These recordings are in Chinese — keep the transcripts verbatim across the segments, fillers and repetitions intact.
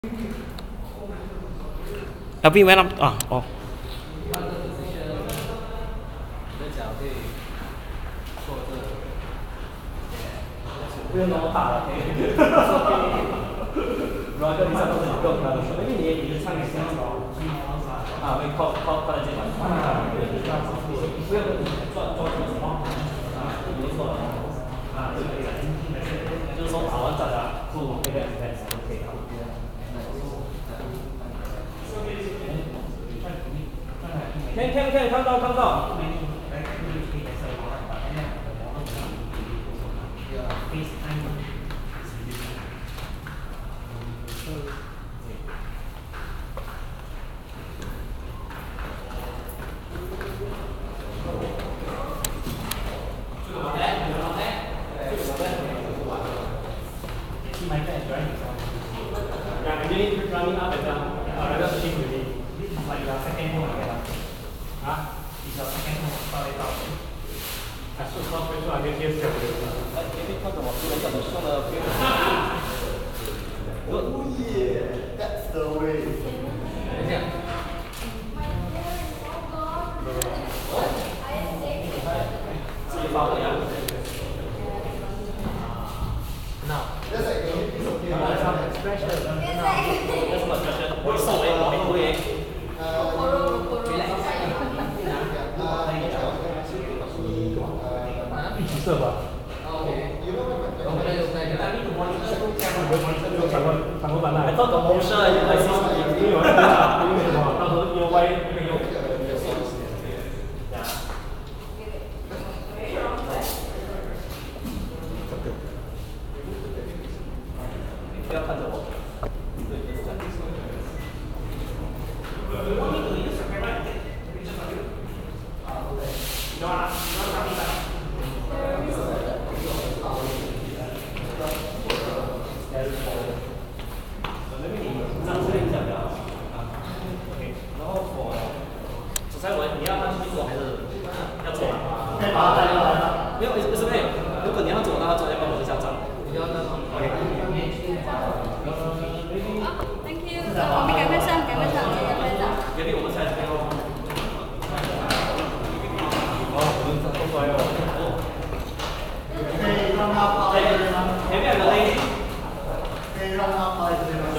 L B 没那啊哦。 不用那么大了，可以。如果跟你上都是你够大的，因为你你是唱一下啊，会靠靠靠在肩膀。啊，对，不要跟你转转什么啊，没错啊，就可以了。就是说打完转啊，做那个 exercise 就可以了。看看看，看到看到。Yeah, and then you're running up and down. Uh, that's the thing with it. Like your second home again. Huh? It's your second home. Sorry, sorry. I should stop it so I get here. Like, maybe cut the water and the shoulder. Oh yeah, that's the way. Yeah. See you follow, yeah. Now. That's like a piece of cake. Special. That's not special. Ôi sao vậy? Mọi người vậy? Relax. 一起射吧。长头版的。I thought the motion is like this. 因为有那个啊，因为什么？到时候又歪那个又。不要看着我。没有，不是妹。如果你要走，那走，要不然我就这样走。你要那种。OK。 Thank you. 我们赶快上，赶快上，赶快上。 隔壁我们才这边哦。哦，我们上过来哦。可以让他趴在这边吗？前面有个 lady。可以让他趴在这边吗？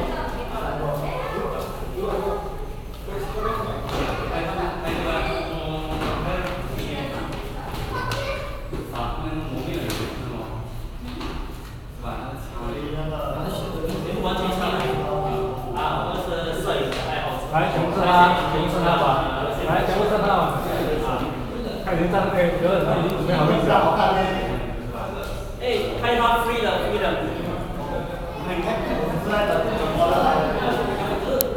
来，全部是他，全部是他吧。来，全部是他吧。他已经站，哎，有人他已经准备好位置了。哎，开发 free 的。